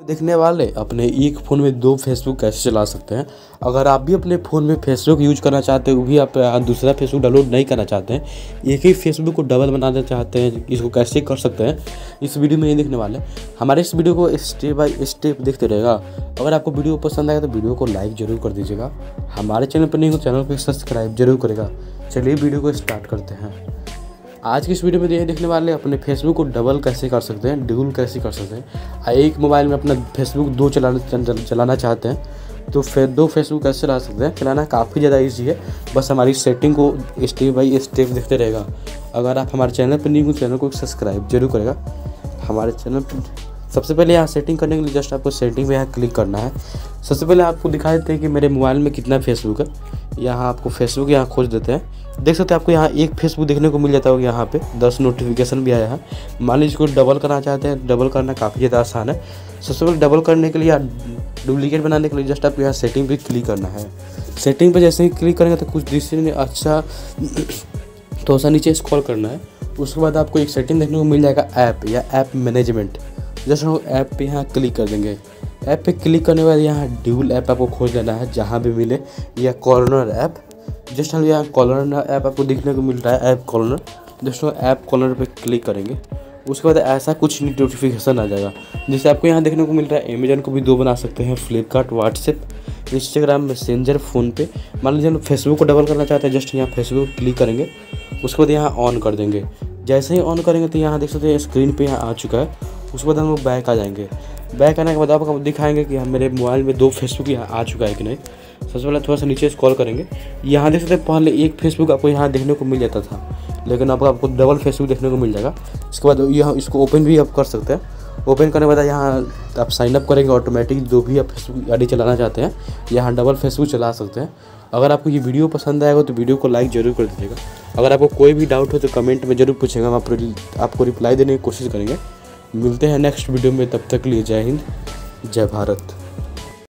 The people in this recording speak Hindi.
देखने वाले अपने एक फ़ोन में दो फेसबुक कैसे चला सकते हैं। अगर आप भी अपने फ़ोन में फेसबुक यूज करना चाहते हैं, वो भी आप दूसरा फेसबुक डाउनलोड नहीं करना चाहते हैं, एक ही फेसबुक को डबल बनाना चाहते हैं, इसको कैसे कर सकते हैं इस वीडियो में ये देखने वाले। हमारे इस वीडियो को स्टेप बाय स्टेप देखते रहेगा। अगर आपको वीडियो पसंद आएगा तो वीडियो को लाइक ज़रूर कर दीजिएगा। हमारे चैनल पर नहीं हो चैनल को सब्सक्राइब जरूर करेगा। चलिए वीडियो को स्टार्ट करते हैं। आज की इस वीडियो में ये देखने वाले अपने फेसबुक को डबल कैसे कर सकते हैं, ड्यूल कैसे कर सकते हैं। एक मोबाइल में अपना फेसबुक दो चलाना चाहते हैं तो फिर दो फेसबुक कैसे चला सकते हैं। चलाना काफ़ी ज़्यादा ईजी है, बस हमारी सेटिंग को स्टेप बाय स्टेप देखते रहेगा। अगर आप हमारे चैनल पर नहीं हो चैनल को सब्सक्राइब जरूर करेगा। हमारे चैनल पर सबसे पहले यहाँ सेटिंग करने के लिए जस्ट आपको सेटिंग पे यहाँ क्लिक करना है। सबसे पहले आपको दिखा देते हैं कि मेरे मोबाइल में कितना फेसबुक है। यहाँ आपको फेसबुक यहाँ खोज देते हैं, देख सकते हैं आपको यहाँ एक फेसबुक देखने को मिल जाता होगा। यहाँ पे 10 नोटिफिकेशन भी आया है। मान लीजिए इसको डबल करना चाहते हैं, डबल करना काफ़ी ज़्यादा आसान है। सबसे पहले डबल करने के लिए या डुप्लीकेट बनाने के लिए जस्ट आपको यहाँ सेटिंग पे क्लिक करना है। सेटिंग पे जैसे ही क्लिक करेंगे तो कुछ दिखेंगे अच्छा, तो ऐसा नीचे स्क्रॉल करना है। उसके बाद आपको एक सेटिंग देखने को मिल जाएगा ऐप या ऐप मैनेजमेंट। जस्ट हम ऐप पे यहाँ क्लिक कर देंगे। ऐप पे क्लिक करने के बाद यहाँ ड्यूल ऐप आपको खोज लेना है जहाँ भी मिले, या कॉर्नर ऐप। जस्ट हम यहाँ कॉर्नर ऐप आपको देखने को मिल रहा है, ऐप कॉर्नर। जस्ट हम ऐप कॉर्नर पे क्लिक करेंगे। उसके बाद ऐसा कुछ नोटिफिकेशन आ जाएगा, जैसे आपको यहाँ देखने को मिल रहा है। अमेजन को भी दो बना सकते हैं, Flipkart, WhatsApp, Instagram, Messenger, PhonePe. मान लीजिए हम फेसबुक को डबल करना चाहते हैं, जस्ट यहाँ फेसबुक क्लिक करेंगे। उसके बाद यहाँ ऑन कर देंगे। जैसे ही ऑन करेंगे तो यहाँ देख सकते हैं स्क्रीन पे यहाँ आ चुका है। उसके बाद हम लोग बैक आ जाएंगे। बैक आने के बाद आपको दिखाएंगे कि मेरे मोबाइल में दो फेसबुक यहाँ आ चुका है कि नहीं। सबसे पहले थोड़ा सा नीचे स्क्रॉल करेंगे। यहाँ देख सकते हैं पहले एक फेसबुक आपको यहाँ देखने को मिल जाता था, लेकिन अब आपको डबल फेसबुक देखने को मिल जाएगा। इसके बाद यहाँ इसको ओपन भी आप कर सकते हैं। ओपन करने के बाद यहाँ आप साइन अप करेंगे, ऑटोमेटिक जो भी आप फेसबुक आईडी चलाना चाहते हैं यहाँ डबल फेसबुक चला सकते हैं। अगर आपको ये वीडियो पसंद आएगा तो वीडियो को लाइक जरूर कर दीजिएगा। अगर आपको कोई भी डाउट हो तो कमेंट में जरूर पूछेगा, हम आपको रिप्लाई देने की कोशिश करेंगे। मिलते हैं नेक्स्ट वीडियो में, तब तक के लिए जय हिंद, जय भारत।